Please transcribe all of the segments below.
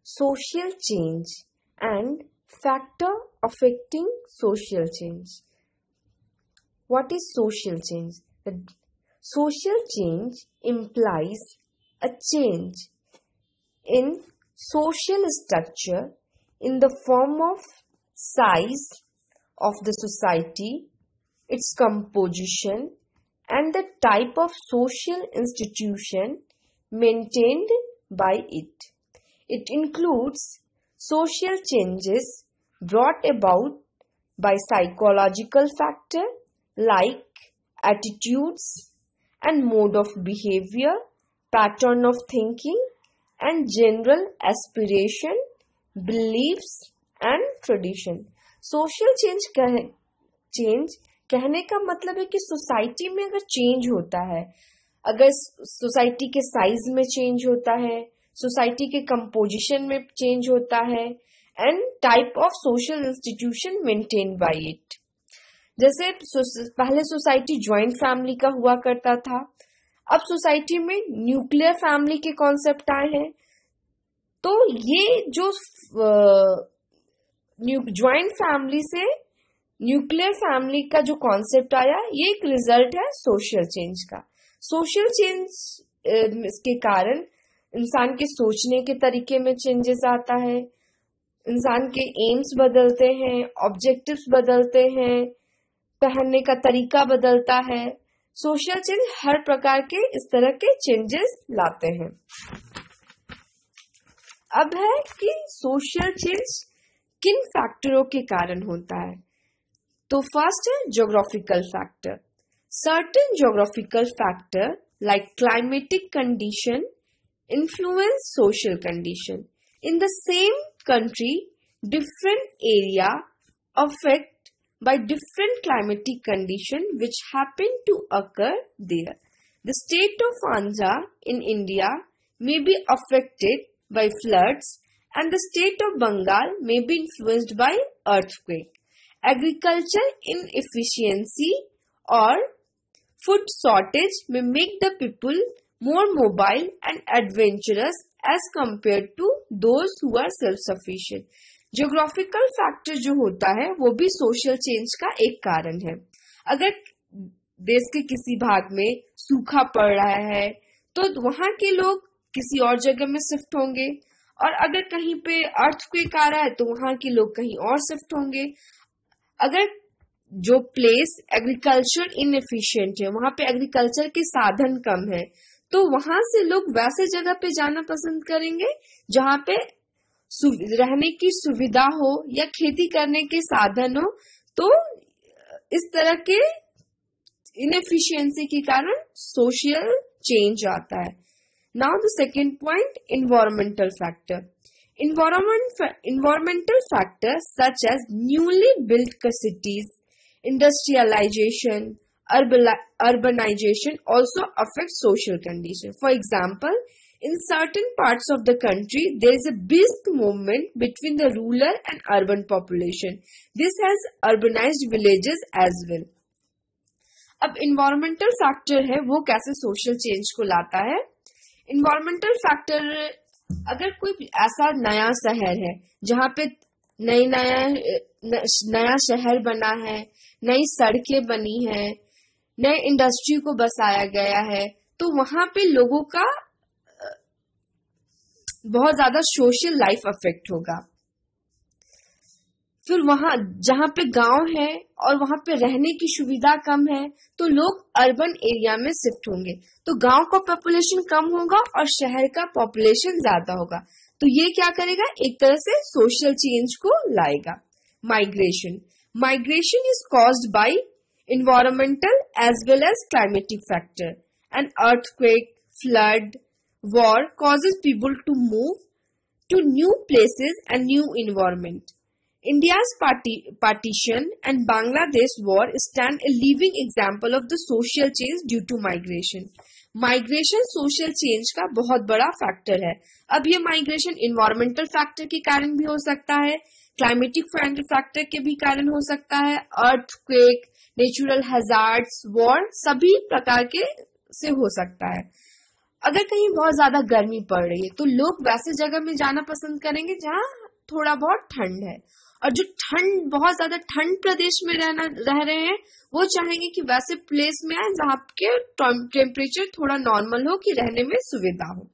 social change and factor affecting social change. What is social change? Social change implies a change in social structure in the form of size of the society, its composition, and the type of social institution maintained by it. It includes social changes brought about by psychological factors like attitudes and mode of behavior, pattern of thinking, and general aspiration, beliefs and tradition. Social change कहने का मतलब है कि society में अगर change होता है, अगर सोसाइटी के साइज में चेंज होता है, सोसाइटी के कंपोजिशन में चेंज होता है, and type of social institution maintain by it. जैसे पहले सोसाइटी ज्वाइंट फैमिली का हुआ करता था, अब सोसाइटी में न्यूक्लियर फैमिली के कॉन्सेप्ट आए हैं. तो ये जो ज्वाइंट फैमिली से न्यूक्लियर फैमिली का जो कॉन्सेप्ट आया, ये एक रिजल्ट है सोशल चेंज का. सोशल चेंज के कारण इंसान के सोचने के तरीके में चेंजेस आता है, इंसान के एम्स बदलते हैं, ऑब्जेक्टिव्स बदलते हैं, पहनने का तरीका बदलता है. सोशल चेंज हर प्रकार के इस तरह के चेंजेस लाते हैं. अब है कि सोशल चेंज किन फैक्टरों के कारण होता है. तो फर्स्ट है geographical factor. Certain geographical factor like climatic condition influence social condition. In the same country, different area affected by different climatic condition which happen to occur there. The state of Andhra in India may be affected by floods and the state of Bengal may be influenced by earthquake. Agriculture inefficiency or food shortage may make the people more mobile and adventurous as compared to those who are self-sufficient. Geographical factor जो होता है वो भी social change का एक कारण है. अगर देश के किसी भाग में सूखा पड़ रहा है तो वहां के लोग किसी और जगह में शिफ्ट होंगे, और अगर कहीं पे अर्थक्वेक आ रहा है तो वहां के लोग कहीं और शिफ्ट होंगे. अगर जो प्लेस एग्रीकल्चर इनएफिशिएंट है, वहां पे एग्रीकल्चर के साधन कम है, तो वहां से लोग वैसे जगह पे जाना पसंद करेंगे जहां पे रहने की सुविधा हो या खेती करने के साधन हो. तो इस तरह के इनएफिशिएंसी के कारण सोशल चेंज आता है. Now the second point, environmental factor. Environmental factors such as newly built cities, industrialization, urbanization also affect social condition. For example, in certain parts of the country, there is a brisk movement between the rural and urban population. This has urbanized villages as well. अब environmental factor है वो कैसे social change को लाता है. environmental factor, अगर कोई ऐसा नया शहर है जहाँ पे नया शहर बना है, नई सड़कें बनी है, नए इंडस्ट्री को बसाया गया है, तो वहां पे लोगों का बहुत ज्यादा सोशल लाइफ अफेक्ट होगा. फिर वहां जहां पे गांव है और वहां पे रहने की सुविधा कम है तो लोग अर्बन एरिया में शिफ्ट होंगे, तो गांव का पॉपुलेशन कम होगा और शहर का पॉपुलेशन ज्यादा होगा. तो ये क्या करेगा, एक तरह से सोशल चेंज को लाएगा. Migration is caused by environmental as well as climatic factor. An earthquake, flood, war causes people to move to new places and new environment. India's partition and Bangladesh war stand a living example of the social change due to migration. Migration social change का बहुत बड़ा factor है. अब ये migration environmental factor के कारण भी हो सकता है, क्लाइमेटिक फैक्टर के भी कारण हो सकता है, अर्थक्वेक, नेचुरल हैजार्ड्स, वॉर, सभी प्रकार के से हो सकता है. अगर कहीं बहुत ज्यादा गर्मी पड़ रही है तो लोग वैसे जगह में जाना पसंद करेंगे जहाँ थोड़ा बहुत ठंड है, और जो बहुत ज्यादा ठंड प्रदेश में रह रहे हैं वो चाहेंगे कि वैसे प्लेस में आए जहाँ के टेम्परेचर थोड़ा नॉर्मल हो, कि रहने में सुविधा हो।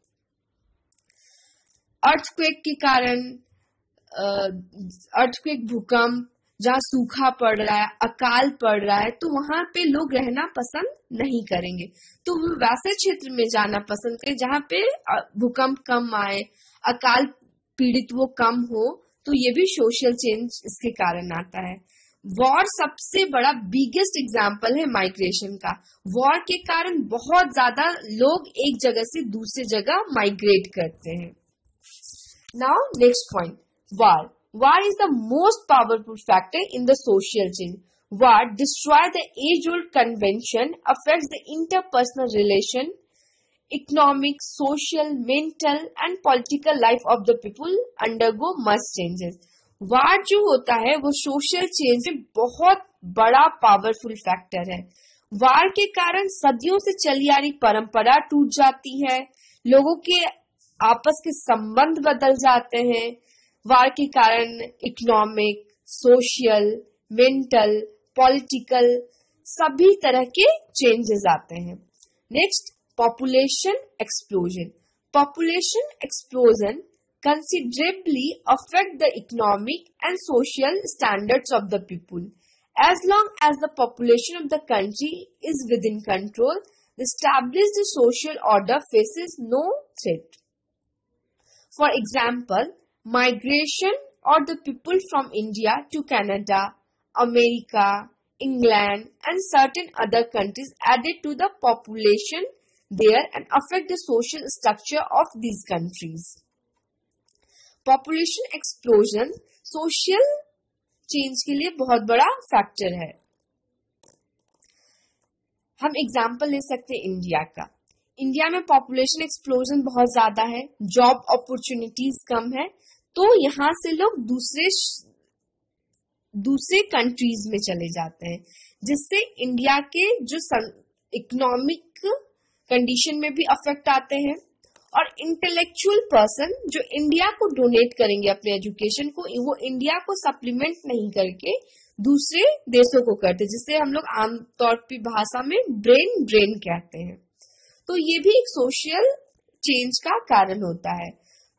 अर्थक्वेक के कारण, अर्थक्वेक भूकंप, जहाँ सूखा पड़ रहा है, अकाल पड़ रहा है, तो वहां पे लोग रहना पसंद नहीं करेंगे, तो वो वैसे क्षेत्र में जाना पसंद करें जहाँ पे भूकंप कम आए, अकाल पीड़ित वो कम हो। तो ये भी सोशल चेंज इसके कारण आता है। वॉर सबसे बड़ा बिगेस्ट एग्जाम्पल है माइग्रेशन का। वॉर के कारण बहुत ज्यादा लोग एक जगह से दूसरी जगह माइग्रेट करते हैं। Now, next point, war. War is the most powerful factor in the social change. War destroys the age-old convention, affects the interpersonal relation, economic, social, mental and political life of the people undergo much changes. War जो होता है वो social change में बहुत बड़ा powerful factor है। War के कारण सदियों से चली आ रही परंपरा टूट जाती है, लोगों के आपस के संबंध बदल जाते हैं। वार के कारण इकोनॉमिक, सोशल, मेंटल, पॉलिटिकल सभी तरह के चेंजेस आते हैं। Next, population explosion. Population explosion considerably affect the economic and social standards of the people. As long as the population of the country is within control, the established social order faces no threat. For example, migration or the people from India to Canada, America, England and certain other countries added to the population there and affect the social structure of these countries. Population explosion social change के लिए बहुत बड़ा factor है। हम example ले सकते हैं India का। इंडिया में पॉपुलेशन एक्सप्लोजन बहुत ज्यादा है, जॉब अपॉर्चुनिटीज कम है, तो यहाँ से लोग दूसरे कंट्रीज में चले जाते हैं, जिससे इंडिया के जो इकोनॉमिक कंडीशन में भी अफेक्ट आते हैं। और इंटेलेक्चुअल पर्सन जो इंडिया को डोनेट करेंगे अपने एजुकेशन को, वो इंडिया को सप्लीमेंट नहीं करके दूसरे देशों को करते, जिससे हम लोग आमतौर पर भाषा में ब्रेन ड्रेन कहते हैं। तो ये भी एक सोशल चेंज का कारण होता है।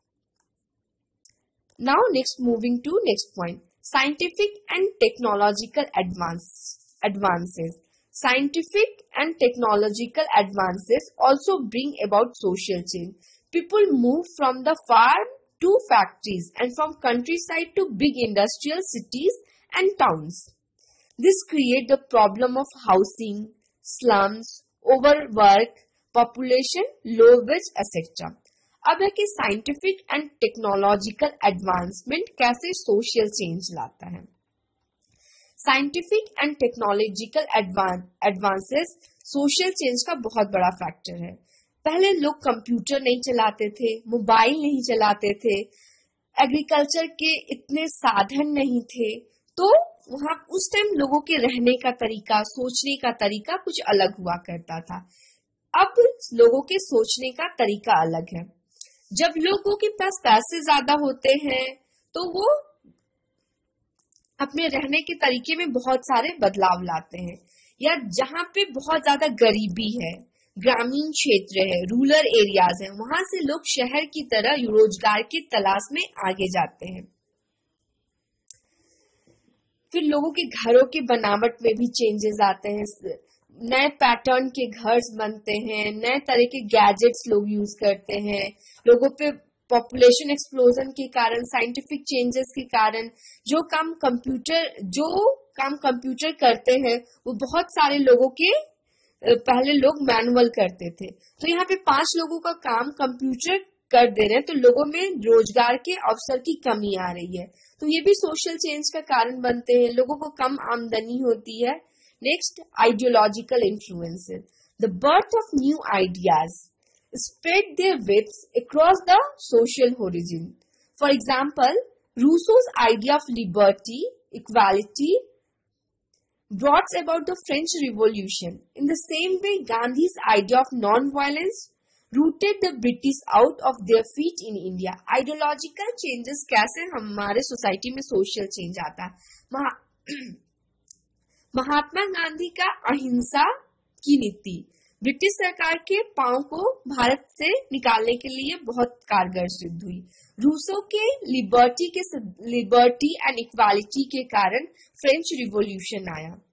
Now next, moving to next point, scientific and technological advances. Scientific and technological advances also bring about social change. People move from the farm to factories and from countryside to big industrial cities and towns. This creates the problem of housing, slums, overwork, population, low wage, etc. अब है कि scientific and technological advancement कैसे social change लाता है। Scientific and technological advances social change का बहुत बड़ा factor है। पहले लोग कंप्यूटर नहीं चलाते थे, मोबाइल नहीं चलाते थे, एग्रीकल्चर के इतने साधन नहीं थे, तो वहां उस टाइम लोगों के रहने का तरीका, सोचने का तरीका कुछ अलग हुआ करता था। अब लोगों के सोचने का तरीका अलग है। जब लोगों के पास पैसे ज्यादा होते हैं तो वो अपने रहने के तरीके में बहुत सारे बदलाव लाते हैं, या जहाँ पे बहुत ज्यादा गरीबी है, ग्रामीण क्षेत्र है, रूरल एरियाज है, वहां से लोग शहर की तरह रोजगार की तलाश में आगे जाते हैं। फिर लोगों के घरों के बनावट में भी चेंजेस आते हैं, नए पैटर्न के घर बनते हैं, नए तरह के गैजेट्स लोग यूज करते हैं। लोगों पे पॉपुलेशन एक्सप्लोजन के कारण, साइंटिफिक चेंजेस के कारण जो काम कंप्यूटर करते हैं वो बहुत सारे लोगों के पहले लोग मैनुअल करते थे, तो यहाँ पे 5 लोगों का काम कंप्यूटर कर दे रहे हैं, तो लोगों में रोजगार के अवसर की कमी आ रही है, तो ये भी सोशल चेंज का कारण बनते हैं। लोगों को कम आमदनी होती है। Next, ideological influences. The birth of new ideas spread their webs across the social horizon. For example, Rousseau's idea of liberty, equality brought about the French Revolution. In the same way, Gandhi's idea of non-violence rooted the British out of their feet in India. Ideological changes कैसे हमारे society में social change आता है? महात्मा गांधी का अहिंसा की नीति British सरकार के पांव को भारत से निकालने के लिए बहुत कारगर सिद्ध हुई। रूसों के लिबर्टी एंड इक्वालिटी के कारण फ्रेंच रिवॉल्यूशन आया।